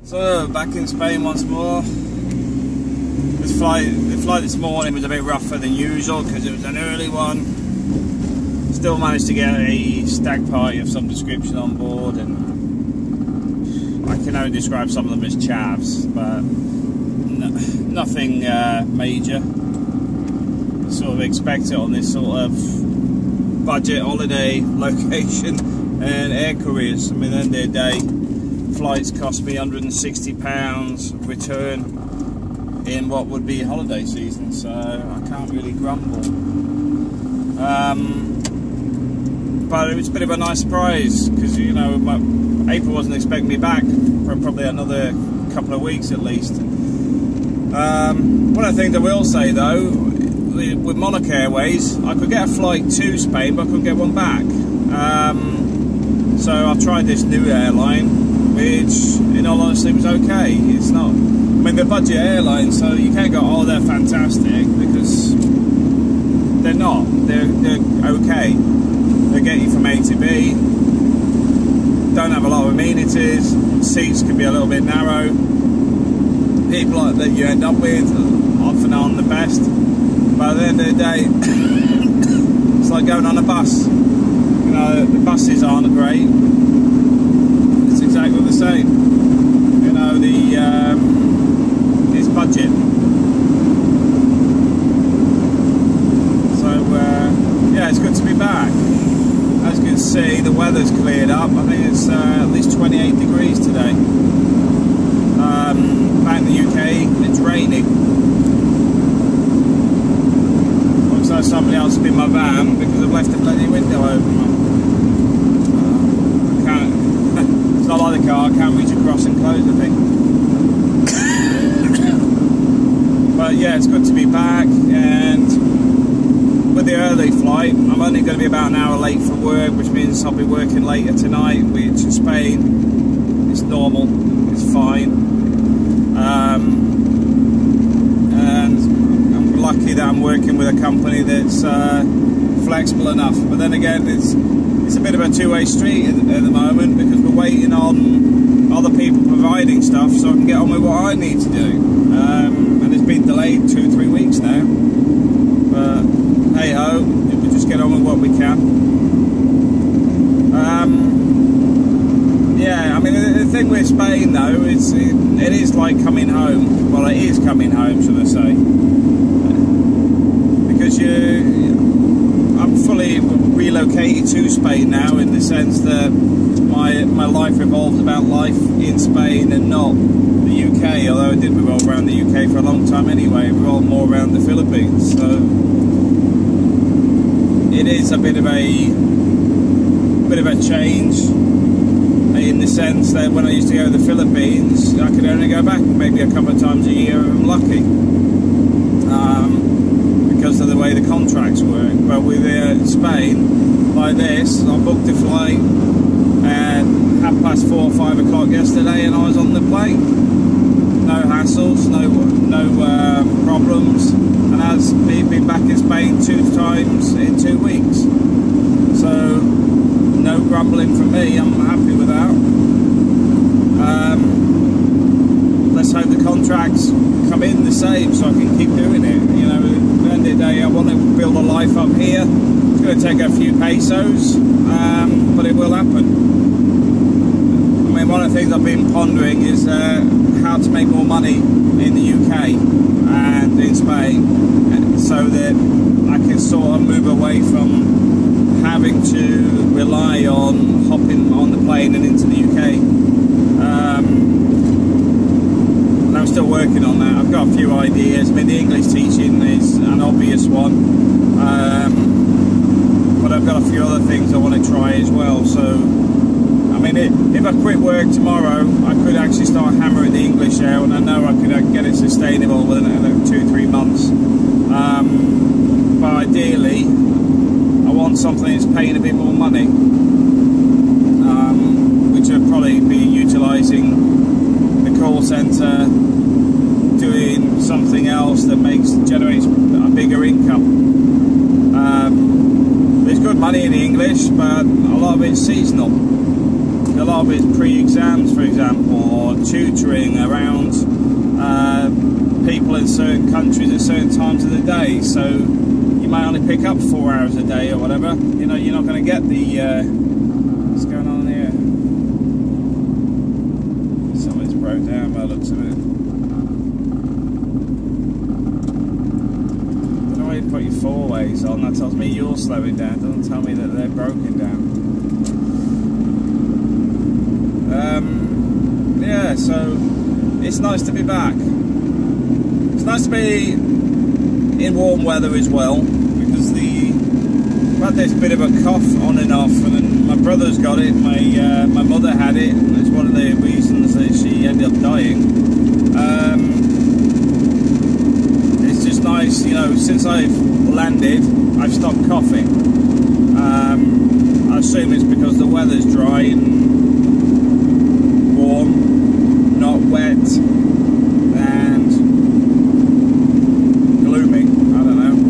So back in Spain once more. The flight this morning was a bit rougher than usual because it was an early one. Still managed to get a stag party of some description on board, and I can only describe some of them as chavs, but nothing major. Sort of expect it on this sort of budget holiday location and air careers. I mean, at the end of the day, flights cost me £160 return in what would be holiday season, so I can't really grumble. But it was a bit of a nice surprise because, you know, April wasn't expecting me back for probably another couple of weeks at least. One of the things I will say though, with Monarch Airways, I could get a flight to Spain, but I couldn't get one back. So I tried this new airline, which in all honesty was okay. It's not, I mean, they're budget airlines, so you can't go, oh, they're fantastic, because they're not. They're okay. They get you from A to B. Don't have a lot of amenities. Seats can be a little bit narrow. People that you end up with often aren't the best. But at the end of the day, it's like going on a bus. You know, the buses aren't great. It's exactly the same. You know, it's budget. So yeah, it's good to be back. As you can see, the weather's cleared up. I think it's at least 28 degrees today. Back in the UK, it's raining. Looks like somebody else has been in my van because I've left the bloody window open. I can't. It's not like the car. I can't reach across and close the thing. But yeah, it's good to be back, and with the early flight, I'm only going to be about an hour late for work, which means I'll be working later tonight, which in Spain is normal, it's fine. And I'm lucky that I'm working with a company that's flexible enough. But then again, it's a bit of a two-way street at the moment, because we're waiting on other people providing stuff so I can get on with what I need to do. And it's been delayed 2-3 weeks now. But hey ho, we just get on with what we can. Yeah, I mean, the thing with Spain though, it is like coming home. Well, it is coming home, should I say? Because I'm fully relocated to Spain now, in the sense that my life revolves about life in Spain and not the UK. Although I did revolve around the UK for a long time anyway, it revolved more around the Philippines. So it is a bit of a change, in the sense that when I used to go to the Philippines, I could only go back maybe a couple of times a year if I'm lucky, because of the way the contracts work. But with Spain, like this, I booked a flight at 4:30 or 5 o'clock yesterday, and I was on the plane. No hassles, no problems, and as me been back in Spain 2 times in 2 weeks, so no grumbling from me. I'm happy with that. Let's hope the contracts come in the same so I can keep doing it. You know, at the end of the day, I want to build a life up here. It's going to take a few pesos, but it will happen. I mean, one of the things I've been pondering is how to make more money in the UK and in Spain, so that I can sort of move away from having to rely on hopping on the plane and into the UK. And I'm still working on that. I've got a few ideas. I mean, the English teaching is an obvious one, but I've got a few other things I want to try as well. So I mean, if I quit work tomorrow, I could actually start hammering the English out, and I know I could get it sustainable within another 2-3 months. But ideally, I want something that's paying a bit more money, which would probably be utilising the call centre, doing something else that generates a bigger income. There's good money in the English, but a lot of it's seasonal. a lot of it's pre-exams, for example, or tutoring around people in certain countries at certain times of the day. So you might only pick up 4 hours a day or whatever. You know, you're not going to get the what's going on here? Something's broke down by the looks of it. Don't know why you put your four-ways on. That tells me you're slowing down. It doesn't tell me that they're broken down. Yeah, so it's nice to be back. It's nice to be in warm weather as well, because I've had this bit of a cough on and off, and then my brother's got it, my mother had it, and it's one of the reasons that she ended up dying. It's just nice, you know, since I've landed, I've stopped coughing. I assume it's because the weather's dry and warm, not wet and gloomy, I don't know.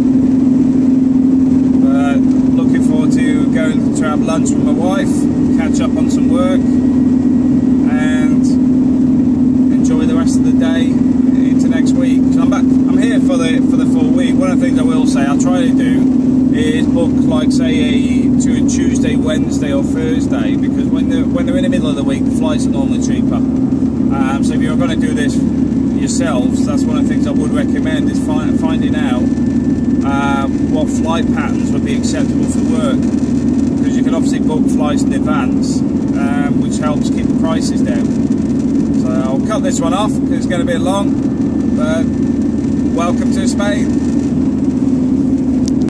But looking forward to going to have lunch with my wife, catch up on some work and enjoy the rest of the day into next week. So I'm here for the full week. One of the things I will say I'll try to do is book, like, say to a Tuesday, Wednesday or Thursday, because when they're in the middle of the week, the flights are normally cheaper. So if you're going to do this yourselves, that's one of the things I would recommend, is finding out what flight patterns would be acceptable for work, because you can obviously book flights in advance, which helps keep the prices down. So I'll cut this one off because it's going to be long, but welcome to Spain.